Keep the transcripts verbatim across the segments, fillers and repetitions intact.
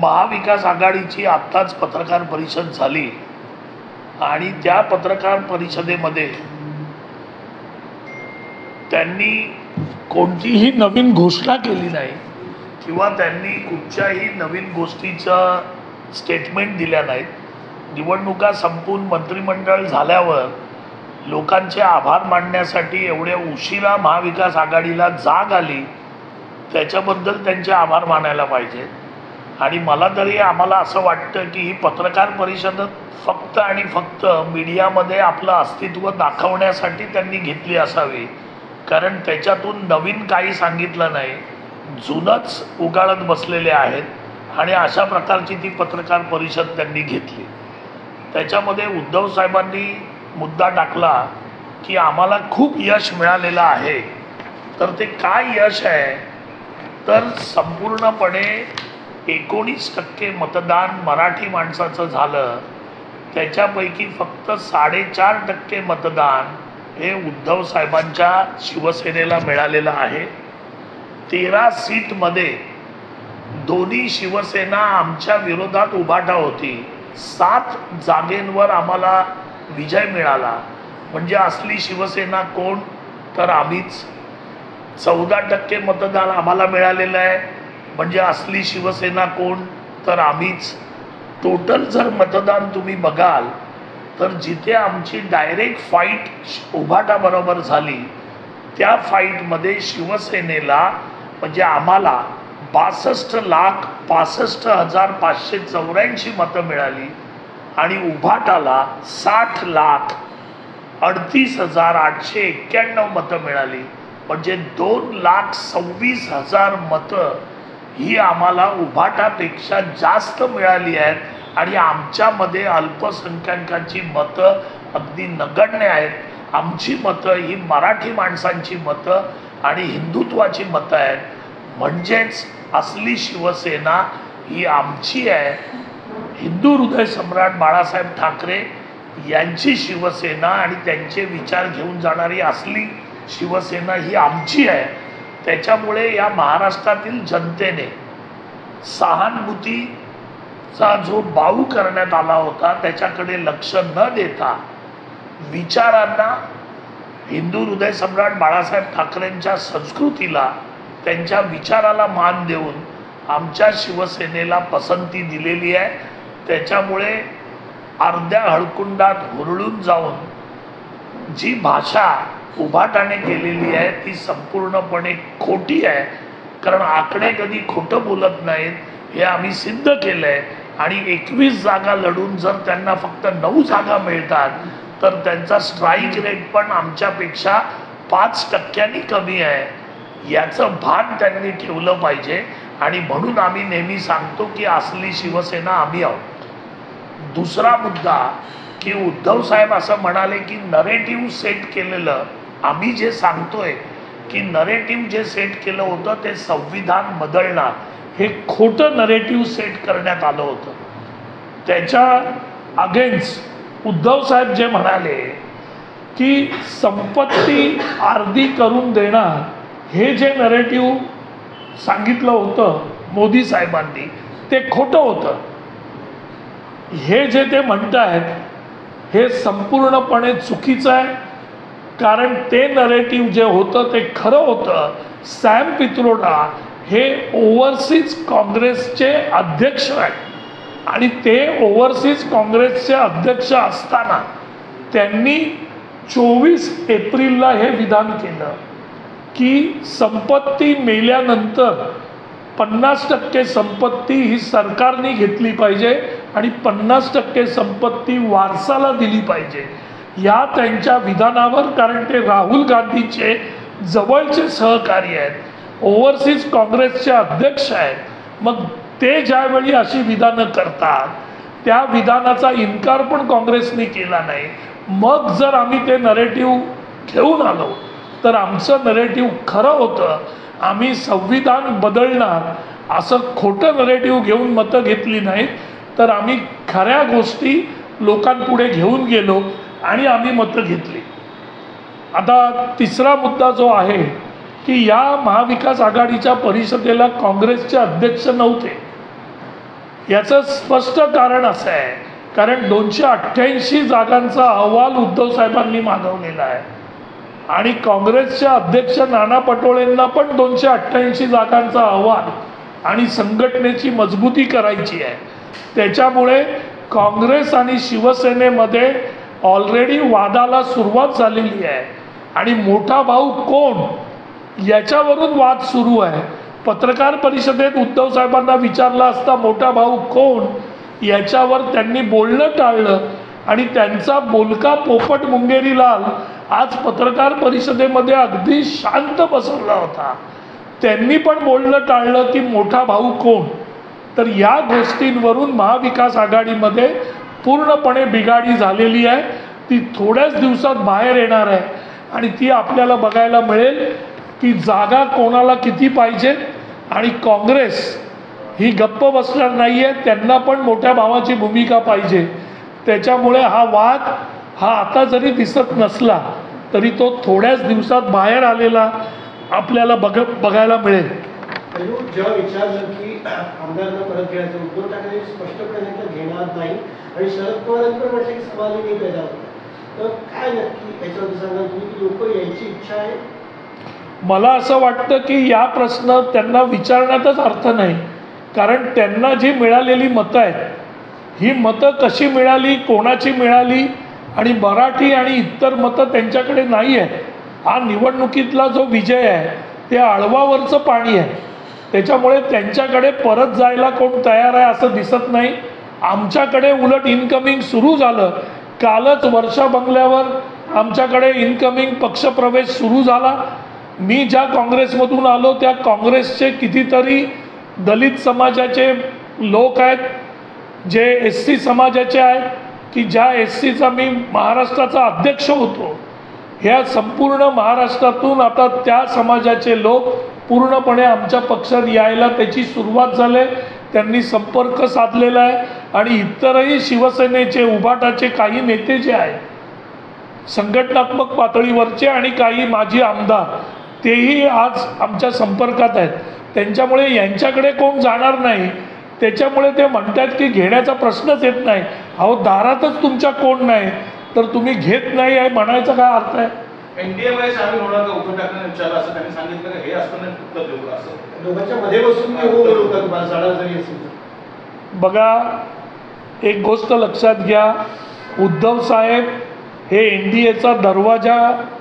महाविकास आघाडीची आत्ताच पत्रकार परिषद झाली आणि त्या पत्रकार परिषदेमध्ये त्यांनी कोणतीही नवीन घोषणा केली नाही किंवा त्यांनी कुठच्याही नवीन गोष्टीचं स्टेटमेंट दिल्या नाहीत। निवडणुका संपून मंत्रिमंडळ झाल्यावर लोकांचे आभार मानण्यासाठी एवढ्या उशिरा महाविकास आघाडीला जाग आली, त्याच्याबद्दल त्यांचे आभार मानायला पाहिजे। आणि मला तरी आम्हाला असं वाटतं की ही पत्रकार परिषद फक्त आणि फक्त मीडियामध्ये आपलं अस्तित्व दाखवण्यासाठी त्यांनी घेतली असावी, कारण त्याच्यातून नवीन काही सांगितलं नाही, जुनंच उगाळत बसलेले आहेत आणि अशा प्रकारची ती पत्रकार परिषद त्यांनी घेतली। त्याच्यामध्ये उद्धव साहेबांनी मुद्दा टाकला की आम्हाला खूप यश मिळालेलं आहे। तर ते काय यश आहे तर संपूर्णपणे एकोणीस टक्के मतदान मराठी माणसाचं झालं, त्याच्यापैकी फक्त साडेचार टक्के मतदान हे उद्धव साहेबांच्या शिवसेनेला मिळालेलं आहे। तेरा सीटमध्ये दोन्ही शिवसेना आमच्या विरोधात उभाटा होती, सात जागेंवर आम्हाला विजय मिळाला। म्हणजे असली शिवसेना कोण तर आम्हीच। चौदा टक्के मतदान आम्हाला मिळालेलं आहे, म्हणजे असली शिवसेना कोण तर आम्हीच। टोटल जर मतदान तुम्ही बघाल तर जिथे आमची डायरेक्ट फाईट उभाटाबरोबर झाली त्या फाईटमध्ये शिवसेनेला म्हणजे आम्हाला बासष्ट लाख पासष्ट हजार पाचशे चौऱ्याऐंशी मतं मिळाली आणि उभाटाला साठ लाख अडतीस हजार आठशे एक्क्याण्णव मतं मिळाली। म्हणजे दोन लाख सव्वीस हजार मतं ही आम्हाला उभाटापेक्षा जास्त मिळाली आहेत आणि आमच्यामध्ये अल्पसंख्याकांची मतं अगदी नगण्य आहेत। आमची मतं ही मराठी माणसांची मतं आणि हिंदुत्वाची मतं आहेत, म्हणजेच असली शिवसेना ही आमची आहे। हिंदू हृदय सम्राट बाळासाहेब ठाकरे यांची शिवसेना आणि त्यांचे विचार घेऊन जाणारी असली शिवसेना ही आमची आहे। त्याच्यामुळे या महाराष्ट्रातील जनतेने सहानुभूतीचा जो बाऊ करण्यात आला होता त्याच्याकडे लक्ष न देता विचारांना, हिंदू हृदय सम्राट बाळासाहेब ठाकरेंच्या संस्कृतीला, त्यांच्या विचाराला मान देऊन आमच्या शिवसेनेला पसंती दिलेली आहे। त्याच्यामुळे अर्ध्या हळकुंडात हुरळून जाऊन जी भाषा उभाटाने केलेली आहे ती संपूर्णपणे खोटी आहे, कारण आकडे कधी खोटं बोलत नाहीत हे आम्ही सिद्ध केलं आहे। आणि एकवीस जागा लढून जर त्यांना फक्त नऊ जागा मिळतात तर त्यांचा स्ट्राईक रेट पण आमच्यापेक्षा पाच टक्क्यांनी कमी आहे, याचं भान त्यांनी ठेवलं पाहिजे। आणि म्हणून आम्ही नेहमी सांगतो की असली शिवसेना आम्ही आहोत। दुसरा मुद्दा की उद्धव साहेब असं म्हणाले की नरेटिव्ह सेट केलेलं, आम्ही जे सांगतोय की नरेटिव्ह जे सेट केलं होतं ते संविधान बदलणार, हे खोटं नरेटिव्ह सेट करण्यात आलं होतं। त्याच्या अगेन्स्ट उद्धव साहेब जे म्हणाले की संपत्ती अर्धी करून देणार, हे जे नरेटिव्ह सांगितलं होतं मोदी साहेबांनी ते खोटं होतं। हे जे ते म्हणतायत हे संपूर्णपणे चुकीचं आहे, कारण ते नरेटिव्ह जे होतं ते खरं होतं। सॅम पित्रोडा हे ओव्हरसीज काँग्रेसचे अध्यक्ष आहेत आणि ते ओव्हरसीज काँग्रेसचे अध्यक्ष असताना त्यांनी चोवीस एप्रिलला हे विधान केलं की संपत्ती मेल्यानंतर पन्नास टक्के संपत्ती ही सरकारने घेतली पाहिजे आणि पन्नास टक्के संपत्ती वारसाला दिली पाहिजे। या त्यांच्या विधानावर, कारण ते राहुल गांधीचे जवळचे सहकारी आहेत, ओव्हरसीज काँग्रेसचे अध्यक्ष आहेत, मग ते ज्यावेळी अशी विधानं करतात त्या विधानाचा इन्कार पण काँग्रेसने केला नाही। मग जर आम्ही ते नरेटिव्ह घेऊन आलो तर आमचं नरेटिव्ह खरं होतं, आम्ही संविधान बदलणार असं खोटं नरेटिव्ह घेऊन मतं घेतली नाहीत, तर आम्ही खऱ्या गोष्टी लोकांपुढे घेऊन गेलो आणि आम्ही मतं घेतली। आता तिसरा मुद्दा जो आहे की या महाविकास आघाडीच्या परिषदेला काँग्रेसचे अध्यक्ष नव्हते, याचं स्पष्ट कारण असं आहे, कारण दोनशे अठ्ठ्याऐंशी जागांचा अहवाल उद्धव साहेबांनी मागवलेला आहे आणि काँग्रेसच्या अध्यक्ष नाना पटोलेंना पण दोनशे अठ्ठ्याऐंशी जागांचा अहवाल आणि संघटनेची मजबूती करायची आहे. त्याच्यामुळे काँग्रेस आणि शिवसेनेमध्ये ऑलरेडी वादाला सुरुवात झालेली आहे आणि मोठा भाऊ कोण याच्यावरून वाद सुरू आहे. पत्रकार परिषदेत उद्धव साहेबांना विचारला असता मोठा भाऊ कोण याच्यावर त्यांनी बोलणं टाळलं आणि त्यांचा बोलका पोपट मुंगेरीलाल आज पत्रकार परिषदेमध्ये अगदी शांत बसवला होता. त्यांनी पण बोलणं टाळलं की मोठा भाऊ कोण. तर या गोष्टींवरून महाविकास आघाडीमध्ये पूर्णपणे बिघाडी झालेली आहे. ती थोड्याच दिवसात बाहेर येणार आहे आणि ती आपल्याला बघायला मिळेल की जागा कोणाला किती पाहिजे आणि काँग्रेस ही गप्प बसणार नाही आहे. त्यांना पण मोठ्या भावाची भूमिका पाहिजे. त्याच्यामुळे हा वाद हा आता जरी दिसत नसला तरी तो थोड्याच दिवसात बाहेर आलेला आपल्याला बघ बघायला मिळेल. जेव्हा विचारलं की आमदारांना परत घ्यायचं, उद्धव ठाकरे स्पष्टपणे घेणार नाही आणि शरद पवारांनी पण म्हटलं की समाधानी नाही पैदा होता. तर काय नक्की याच्यावर सांगा तुम्ही की लोक यायची इच्छा आहे? मला असं वाटतं की या प्रश्न त्यांना विचारण्यातच अर्थ नाही, कारण त्यांना जी मिळालेली मतं आहेत ही मतं कशी मिळाली, कोणाची मिळाली आणि मराठी आणि इतर मतं त्यांच्याकडे नाही आहे. हा निवडणुकीतला जो विजय आहे ते आळवावरचं पाणी आहे. त्याच्यामुळे त्यांच्याकडे परत जायला कोण तयार आहे असं दिसत नाही. आमच्याकडे उलट इनकमिंग सुरू झालं. कालच वर्षा बंगल्यावर आमच्याकडे इनकमिंग पक्षप्रवेश सुरू झाला. मी ज्या काँग्रेसमधून आलो त्या काँग्रेसचे कितीतरी दलित समाजाचे लोक आहेत, जे एस सी समाजाचे आहेत, की ज्या एस सीचा मी महाराष्ट्राचा अध्यक्ष होतो. ह्या संपूर्ण महाराष्ट्रातून आता त्या समाजाचे लोक पूर्णपणे आमच्या पक्षात यायला त्याची सुरुवात झाली. त्यांनी संपर्क साधलेला आहे आणि इतरही शिवसेनेचे उभाटाचे काही नेते जे आहेत संघटनात्मक पातळीवरचे आणि काही माजी आमदार तेही आज आमच्या संपर्कात आहेत. त्यांच्यामुळे यांच्याकडे कोण जाणार नाही. त्याच्यामुळे ते म्हणतात की घेण्याचा प्रश्नच येत नाही. अहो दारातच तुमच्या कोण नाही तर तुम्ही घेत नाही आहे म्हणायचा काय अर्थ आहे? एनडीए मध्ये सामील होणार का उद्धव ठाकरे विचारलं असं त्यांनी सांगितलं का हे असताना उत्तर देऊ का असं दोघांच्या मध्ये बसून मी हो बोलू का तुम्हाला जाणार जरी असेल? बघा, एक गोष्ट लक्षात घ्या, उद्धव साहेब हे एन डी एचा दरवाजा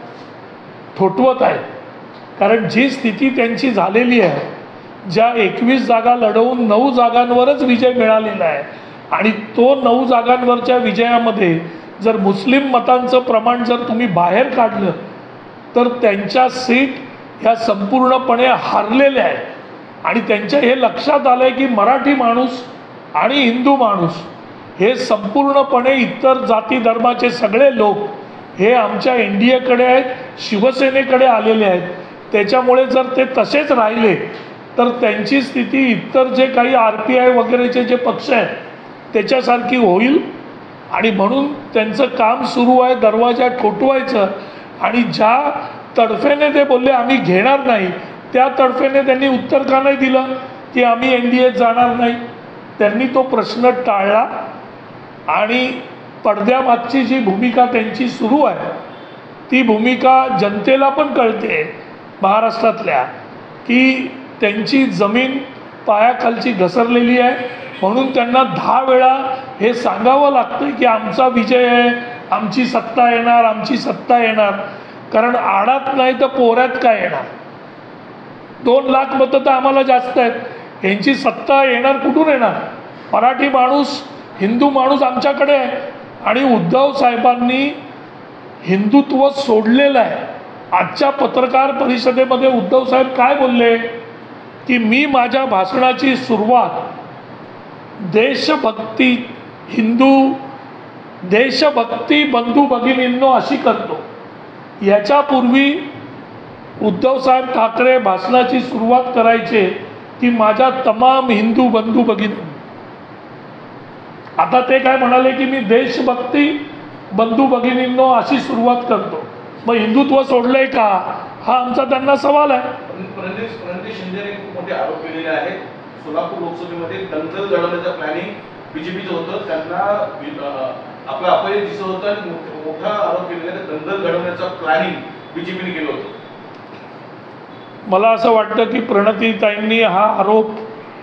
ठोठवत आहेत. कारण जी स्थिती त्यांची झालेली आहे, ज्या एकवीस जागा लढवून नऊ जागांवरच विजय मिळालेला आहे आणि तो नऊ जागांवरच्या विजयामध्ये जर मुस्लिम मतांचं प्रमाण जर तुम्ही बाहेर काढलं तर त्यांच्या सीट ह्या संपूर्णपणे हारलेल्या आहेत आणि त्यांच्या हे लक्षात आलं आहे की मराठी माणूस आणि हिंदू माणूस हे संपूर्णपणे इतर जाती धर्माचे सगळे लोक हे आमच्या एन डी एकडे आहेत, शिवसेनेकडे आलेले आहेत. त्याच्यामुळे जर ते तसेच राहिले तर त्यांची स्थिती इतर जे काही आर पी आय वगैरेचे जे पक्ष आहेत त्याच्यासारखी होईल आणि म्हणून त्यांचं काम सुरू आहे दरवाजा ठोठवायचं. आणि ज्या तडफेने ते बोलले आम्ही घेणार नाही त्या तडफेने त्यांनी उत्तर का नाही दिलं की आम्ही एन डी एत जाणार नाही. त्यांनी तो प्रश्न टाळला आणि पडद्यामागची जी भूमिका त्यांची सुरू आहे ती भूमिका जनतेला पण कळते महाराष्ट्रातल्या की त्यांची जमीन पायाखालची घसरलेली आहे. म्हणून त्यांना दहा वेळा हे सांगावं लागतं की आमचा विजय आहे, आमची सत्ता येणार, आमची सत्ता येणार. कारण आडात नाही तर पोऱ्यात काय येणार? दोन लाख मतं तर आम्हाला जास्त आहेत. यांची सत्ता येणार कुठून येणार? मराठी माणूस, हिंदू माणूस आमच्याकडे आहे आणि उद्धव साहेबांनी हिंदुत्व सोडलेलं आहे. आजच्या पत्रकार परिषदेमध्ये उद्धव साहेब काय बोलले की मी माझ्या भाषणाची सुरुवात देशभक्ती, हिंदू देशभक्ती बंधू भगिनींनो अशी करतो. याच्यापूर्वी उद्धव साहेब ठाकरे भाषणाची सुरुवात करायचे की माझ्या तमाम हिंदू बंधू भगिनी. आता ते काय म्हणाले की मी देशभक्ती बंधू भगिनींनो अशी सुरुवात करतो. मग हिंदुत्व सोडलंय का हा आमचा त्यांना सवाल आहे. रणजित शिंदेने खूप मोठे आरोप केलेले आहेत सोलापूर लोकसभेमध्ये दंगल घडवण्याचं प्लॅनिंग बीजेपीचं होतं, त्यांना अं, आपलं अपयश दिसत होतं आणि मोठ- मोठा आरोप केलेला आहे, दंगल घडवण्याचं प्लॅनिंग बीजेपीने केलं होतं. मला असं वाटतं की प्रणतीताईंनी हा आरोप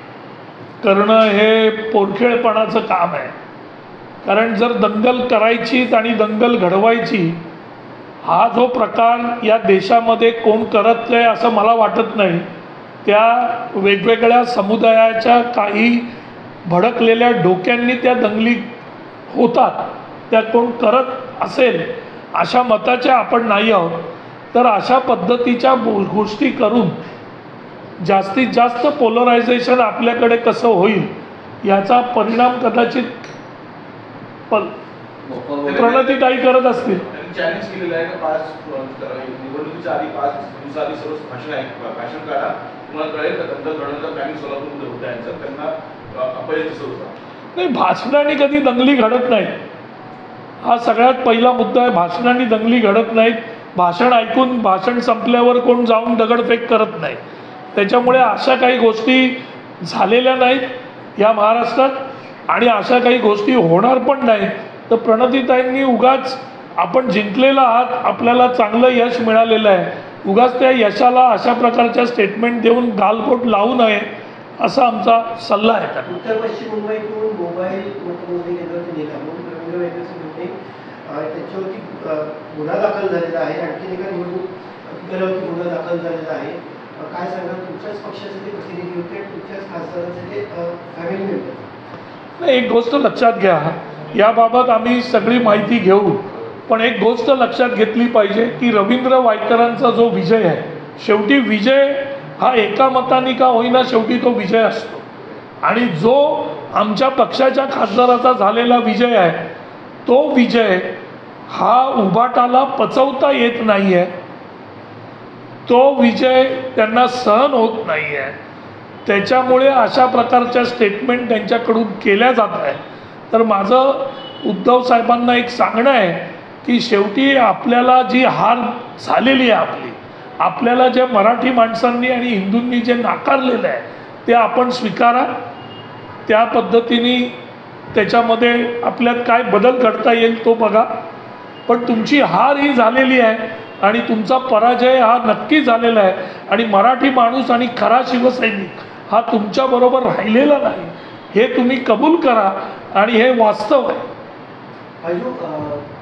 करणं हे पोरखेळपणाचं काम आहे. कारण जर दंगल करायचीच आणि दंगल घडवायची हा जो प्रकार या देशामध्ये कोण करत आहे असं मला वाटत नाही. त्या वेगवेगळ्या समुदायाच्या काही भडकलेल्या डोक्यांनी त्या दंगली होतात, त्या कोण करत असेल अशा मताचे आपण नाही आहोत. तर अशा पद्धतीच्या गो गोष्टी करून जास्तीत जास्त पोलरायझेशन आपल्याकडे कसं होईल याचा परिणाम कदाचित प प्रणतीताई करत असतील. त्यांनी चॅलेंज केलेलं आहे का पाच निवडणुकीच्या आधी पाच दिवसाआधी सर्व भाषण आहे भाषण काढा, तुम्हाला कळेल का दंगल घडवण्याचा प्लॅनिंग सोलापूरमध्ये होतं यांचं, त्यांना अपयश दिसत होता. नाही, भाषणाने कधी दंगली घडत नाहीत. हा सगळ्यात पहिला मुद्दा आहे. भाषणाने दंगली घडत नाहीत. भाषण ऐकून भाषण संपल्यावर कोण जाऊन दगडफेक करत नाही. त्याच्यामुळे अशा काही गोष्टी झालेल्या नाहीत या महाराष्ट्रात आणि अशा काही गोष्टी होणार पण नाहीत. तर प्रणतीताईंनी उगाच आपण जिंकलेला आहात, आपल्याला चांगलं यश मिळालेलं आहे, उगाच त्या यशाला अशा प्रकारच्या स्टेटमेंट देऊन गालबोट लावू नये असा आमचा सल्ला आहे त्यांना. उत्तर पश्चिम मुंबईतून मोबाईल मतमोजणी केंद्रावरती नेला म्हणून रवींद्र वैद्यचं म्हणणे त्याच्यावरती गुन्हा दाखल झालेला आहे. आणखी एका निवडणूक अधिकाऱ्यावरती गुन्हा दाखल झालेला आहे. काय सांगाल, तुमच्याच पक्षाचे ते प्रतिनिधी होते, तुमच्याच खासदाराचे ते फॅमिली मेंबर. नाही, एक गोष्ट लक्षात घ्या, याबाबत आम्ही सगळी माहिती घेऊ, पण एक गोष्ट लक्षात घेतली पाहिजे की रवींद्र वायकरांचा जो विजय आहे, शेवटी विजय हा एका मताने का होईना शेवटी तो विजय असतो. आणि जो आमच्या पक्षाच्या खासदाराचा झालेला विजय आहे तो विजय हा उभाटाला पचवता येत नाही आहे, तो विजय त्यांना सहन होत नाही आहे. त्याच्यामुळे अशा प्रकारच्या स्टेटमेंट त्यांच्याकडून केल्या जात आहे. तर माझं उद्धव साहेबांना एक सांगणं आहे की शेवटी आपल्याला जी हार झालेली आहे आपली, आपल्याला ज्या मराठी माणसांनी आणि हिंदूंनी जे नाकारलेलं आहे ते आपण स्वीकारा. त्या पद्धतीने त्याच्यामध्ये आपल्यात काय बदल घडता येईल तो बघा. पण तुमची हार ही झालेली आहे आणि तुमचा पराजय हा नक्की झालेला आहे आणि मराठी माणूस आणि खरा शिवसैनिक हा तुमच्याबरोबर राहिलेला नाही हे तुम्ही कबूल करा आणि हे वास्तव आहे. अजून